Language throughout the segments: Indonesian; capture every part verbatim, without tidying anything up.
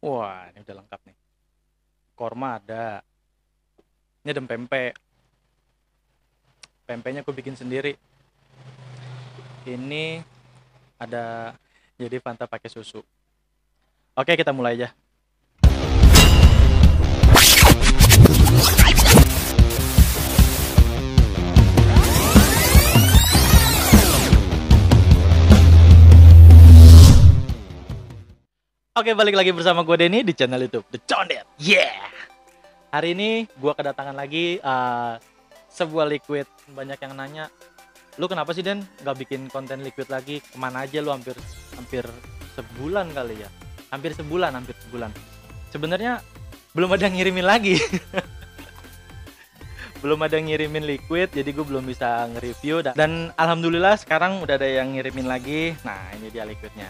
Wah, ini udah lengkap nih. Korma ada. Ini ada pempek. Pempeknya aku bikin sendiri. Ini ada jadi Fanta pakai susu. Oke, kita mulai aja. Oke, balik lagi bersama gue Denny di channel YouTube The Condet. Yeah. Hari ini gue kedatangan lagi uh, sebuah liquid. Banyak yang nanya, lu kenapa sih Den nggak bikin konten liquid lagi? Kemana aja lu? Hampir hampir sebulan kali ya. Hampir sebulan, hampir sebulan. Sebenarnya belum ada yang ngirimin lagi. Belum ada yang ngirimin liquid, jadi gue belum bisa nge-review. Dan, dan alhamdulillah sekarang udah ada yang ngirimin lagi. Nah, ini dia liquidnya.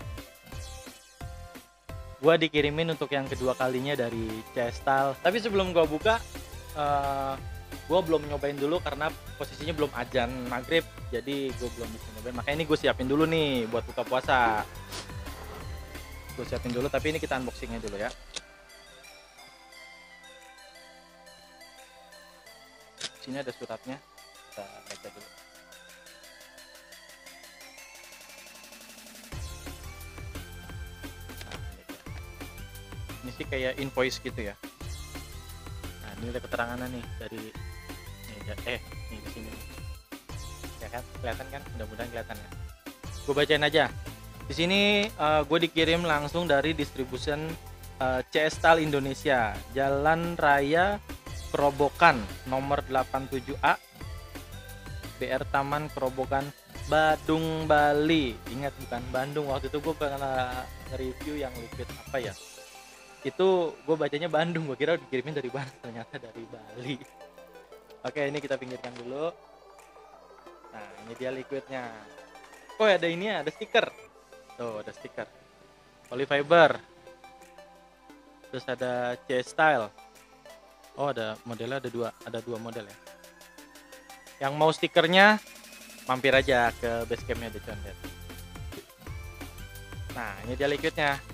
Gue dikirimin untuk yang kedua kalinya dari C-Style. Tapi sebelum gue buka, uh, gue belum nyobain dulu karena posisinya belum azan maghrib, jadi gue belum bisa nyobain. Makanya ini gue siapin dulu nih buat buka puasa. Gue siapin dulu, tapi ini kita unboxingnya dulu ya. Sini ada suratnya, kita baca dulu. Ini sih kayak invoice gitu ya. Nah, ini ada keterangannya nih dari nih, eh nih di sini. Ya kan, kelihatan kan? Mudah-mudahan kelihatan ya. Gue bacain aja. Di sini uh, gue dikirim langsung dari distribution uh, C-Style Indonesia, Jalan Raya Kerobokan nomor delapan puluh tujuh A, B R Taman Kerobokan, Badung, Bali. Ingat, bukan Bandung. Waktu itu gue pernah nge-review yang liquid apa ya, itu gue bacanya Bandung, gue kira dikirimin dari Bandung, ternyata dari Bali. Oke, ini kita pinggirkan dulu. Nah, ini dia liquidnya. Oh, ada ini ya, ada stiker. Tuh, ada stiker polyfiber. Terus ada C-Style. Oh, ada modelnya, ada dua, ada dua model ya. Yang mau stikernya mampir aja ke basecampnya The Condet. Nah, ini dia liquidnya.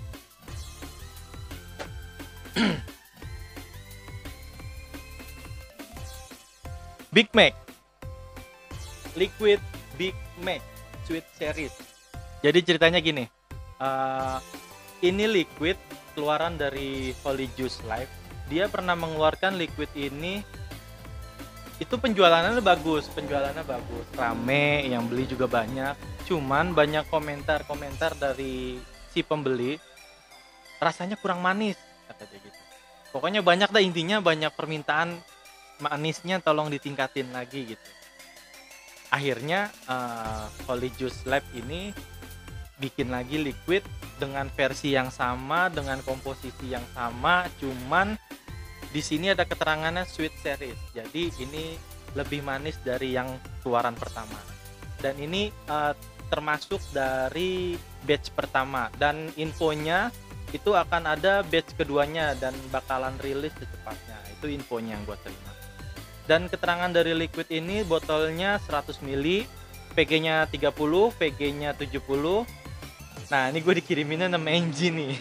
Big Mac Liquid Big Mac Sweet Series. Jadi ceritanya gini, uh, ini liquid keluaran dari Holy Juice Life. Dia pernah mengeluarkan liquid ini, itu penjualannya bagus, penjualannya bagus, rame, yang beli juga banyak. Cuman banyak komentar-komentar dari si pembeli, rasanya kurang manis, kata dia gitu. Pokoknya banyak dah, intinya banyak permintaan manisnya, tolong ditingkatin lagi gitu. Akhirnya uh, Holy Juice Lab ini bikin lagi liquid dengan versi yang sama, dengan komposisi yang sama, cuman di sini ada keterangannya Sweet Series. Jadi ini lebih manis dari yang keluaran pertama. Dan ini uh, termasuk dari batch pertama, dan infonya itu akan ada batch keduanya dan bakalan rilis secepatnya. Itu infonya yang gue terima. Dan keterangan dari liquid ini, botolnya seratus mililiter, P G-nya tiga puluh, V G-nya tujuh puluh. Nah, ini gue dikiriminnya nama engine nih.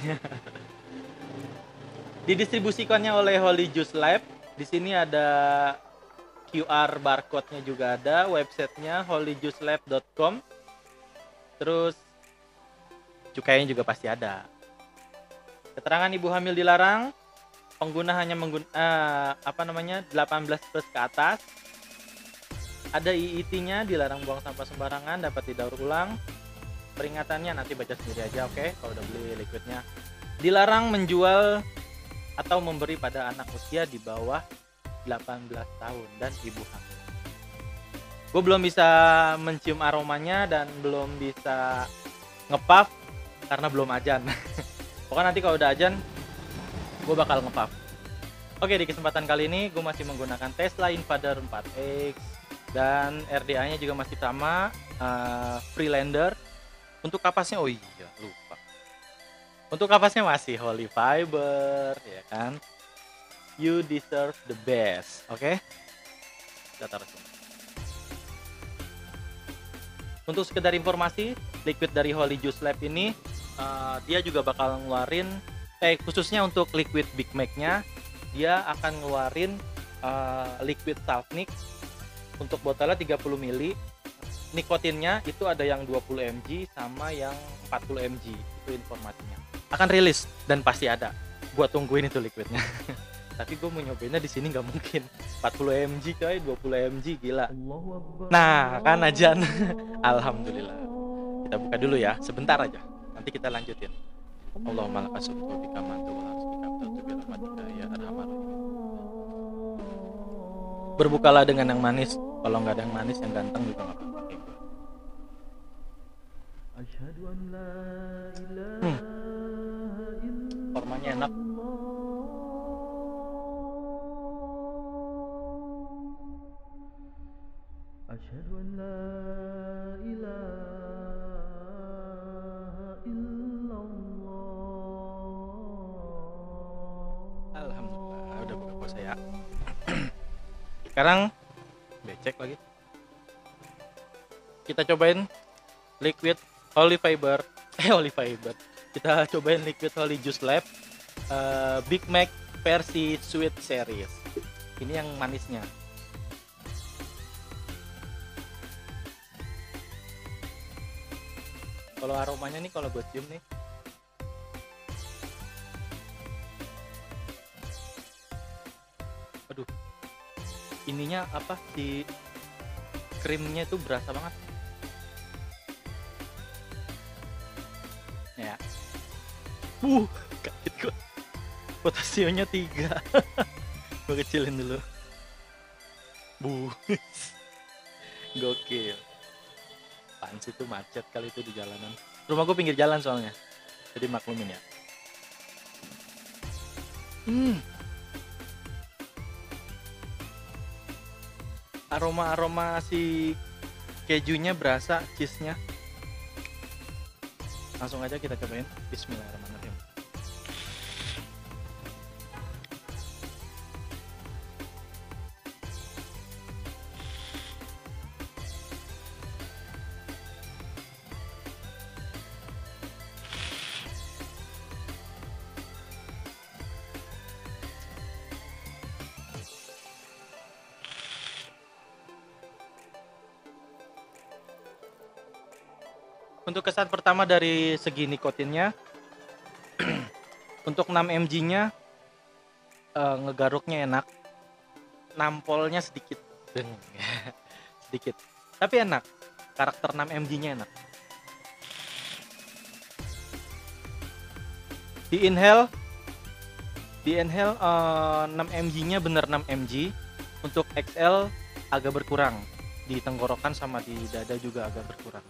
Didistribusikannya oleh Holy Juice Lab. Di sini ada Q R barcode-nya juga ada, websitenya holy juice lab dot com. Terus cukainya juga pasti ada. Keterangan ibu hamil dilarang. Pengguna hanya menggunakan uh, apa namanya delapan belas plus ke atas. Ada I I T-nya, dilarang buang sampah sembarangan, dapat didaur ulang. Peringatannya nanti baca sendiri aja, oke? Okay? Kalau udah beli liquidnya. Dilarang menjual atau memberi pada anak usia di bawah delapan belas tahun dan ibu hamil. Gue belum bisa mencium aromanya dan belum bisa ngepuff karena belum ajan. Pokoknya nanti kalau udah ajan gue bakal ngepuff. Oke, di kesempatan kali ini gue masih menggunakan Tesla Invader empat X dan R D A-nya juga masih sama, uh, Freelander. Untuk kapasnya, oh iya lupa. Untuk kapasnya masih Holy Fiber, ya kan? You deserve the best, oke? Okay? Kita taruh sini. Untuk sekedar informasi, liquid dari Holy Juice Lab ini uh, dia juga bakal ngeluarin eh khususnya untuk liquid Big Mac-nya, dia akan ngeluarin uh, liquid Saltnik untuk botolnya tiga puluh mililiter. Nikotinnya itu ada yang dua puluh mililiter sama yang empat puluh mililiter, itu informasinya. Akan rilis dan pasti ada. Gua tungguin itu liquidnya. Tapi gue mau nyobainnya di sini nggak mungkin. empat puluh mililiter coy, dua puluh mililiter gila. Nah, kan ajan. Alhamdulillah. Kita buka dulu ya, sebentar aja. Nanti kita lanjutin. Allahumma lakasur wa bika mantu wa laksbika abdatu bi rahmatika ya arhamar rahimin. Berbukalah dengan yang manis. Kalau nggak ada yang manis, yang ganteng juga nggak apa-apa. Hmm. Formanya enak. Asyhadu an la ilaha illallah. Alhamdulillah, udah buka puasa ya. Sekarang becek lagi. Kita cobain liquid Holy Fiber. Eh Holy Fiber. Kita cobain liquid Holy Juice Lab uh, Big Mac versi Sweet Series. Ini yang manisnya. Kalau aromanya nih, kalau gue cium nih, aduh, ininya apa, si krimnya itu berasa banget ya. Uh kaget gue, potasionya tiga. Gue kecilin dulu. Bu, gokil. Apaan sih, itu macet kali itu di jalanan. Rumah gue pinggir jalan soalnya, jadi maklumin ya. Hmm. Aroma-aroma si kejunya berasa, cheese-nya. Langsung aja kita cobain. Bismillahirrahmanirrahim. Untuk kesan pertama dari segi nikotinnya, untuk enam mililiter-nya uh, ngegaruknya enak, nampolnya sedikit, sedikit, tapi enak. Karakter enam mililiter-nya enak. Di inhale, di inhale uh, enam mililiter-nya bener enam mililiter. Untuk X L agak berkurang, di tenggorokan sama di dada juga agak berkurang.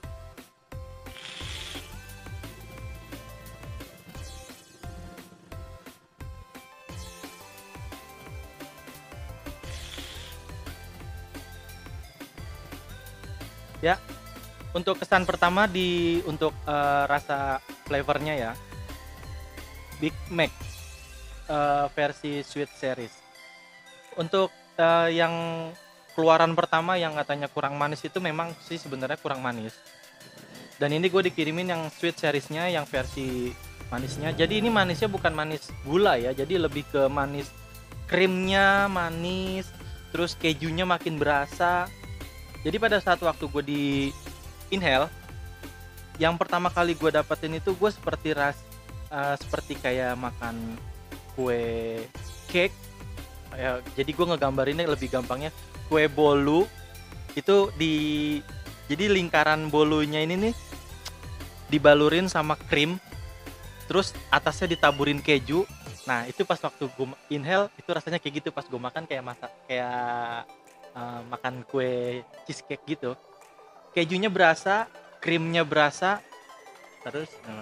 Ya, untuk kesan pertama di untuk uh, rasa flavornya ya, Big Mac uh, versi Sweet Series. Untuk uh, yang keluaran pertama yang katanya kurang manis itu memang sih sebenarnya kurang manis. Dan ini gue dikirimin yang Sweet Seriesnya yang versi manisnya. Jadi ini manisnya bukan manis gula ya, jadi lebih ke manis krimnya manis, terus kejunya makin berasa. Jadi pada saat waktu gue di inhale, yang pertama kali gue dapetin itu gue seperti ras, uh, seperti kayak makan kue cake. Ya, jadi gue ngegambarinnya lebih gampangnya kue bolu itu di, jadi lingkaran bolunya ini nih dibalurin sama krim, terus atasnya ditaburin keju. Nah itu pas waktu gue inhale itu rasanya kayak gitu, pas gue makan kayak masak kayak Uh, makan kue cheesecake gitu. Kejunya berasa, krimnya berasa, terus uh,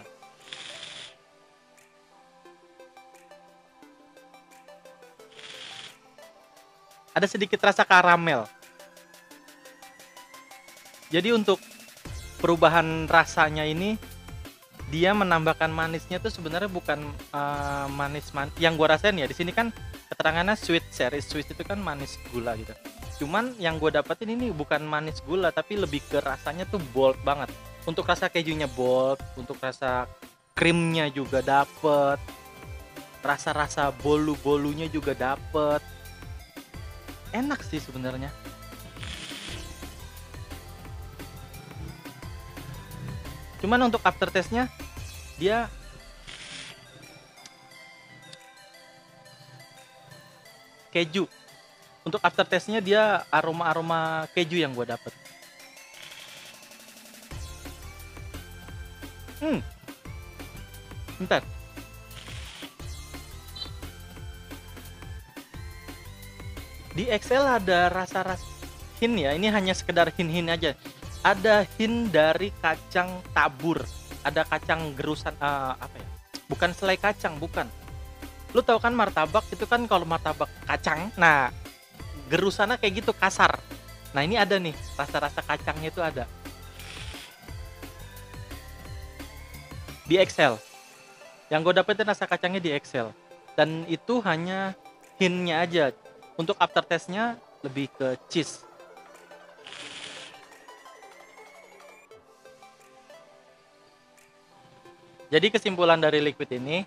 ada sedikit rasa karamel. Jadi untuk perubahan rasanya ini, dia menambahkan manisnya tuh sebenarnya bukan uh, manis man yang gua rasain ya. Di sini kan keterangannya Sweet Series, sweet itu kan manis gula gitu. Cuman yang gue dapetin ini bukan manis gula, tapi lebih ke rasanya tuh bold banget. Untuk rasa kejunya bold, untuk rasa krimnya juga dapet. rasa-rasa bolu-bolunya juga dapet. Enak sih sebenarnya. Cuman untuk aftertaste-nya dia keju. Untuk aftertaste-nya dia aroma-aroma keju yang gue dapet. Hmm. Bentar. Di X L ada rasa-rasa hint ya. Ini hanya sekedar hint-hint aja. Ada hint dari kacang tabur. Ada kacang gerusan uh, apa ya? Bukan selai kacang, bukan. Lu tahu kan martabak itu kan kalau martabak kacang, nah gerusannya kayak gitu kasar. Nah ini ada nih rasa-rasa kacangnya itu ada di X L. Yang gue dapetin rasa kacangnya di X L. Dan itu hanya hintnya aja. Untuk aftertaste-nya lebih ke cheese. Jadi kesimpulan dari liquid ini,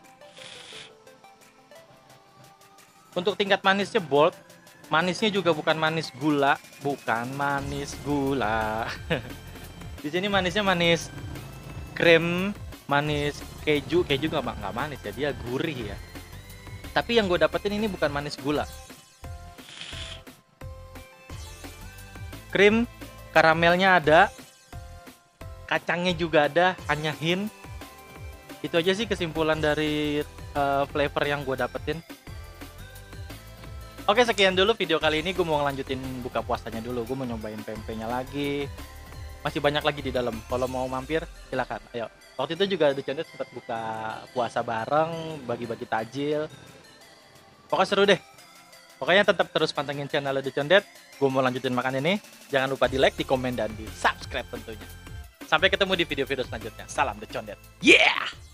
untuk tingkat manisnya bold. Manisnya juga bukan manis gula, bukan manis gula. Di sini manisnya manis krim, manis keju, keju nggak nggak manis ya, dia gurih ya. Tapi yang gue dapetin ini bukan manis gula. Krim, karamelnya ada, kacangnya juga ada, hanya hint. Itu aja sih kesimpulan dari uh, flavor yang gue dapetin. Oke, sekian dulu video kali ini. Gue mau ngelanjutin buka puasanya dulu. Gue mau nyobain pempeknya lagi. Masih banyak lagi di dalam. Kalau mau mampir, silakan. Ayo. Waktu itu juga The Condet sempat buka puasa bareng, bagi-bagi takjil. Pokoknya seru deh. Pokoknya tetap terus pantengin channel The Condet. Gue mau lanjutin makan ini. Jangan lupa di like, di komen, dan di subscribe tentunya. Sampai ketemu di video-video selanjutnya. Salam The Condet. Yeah!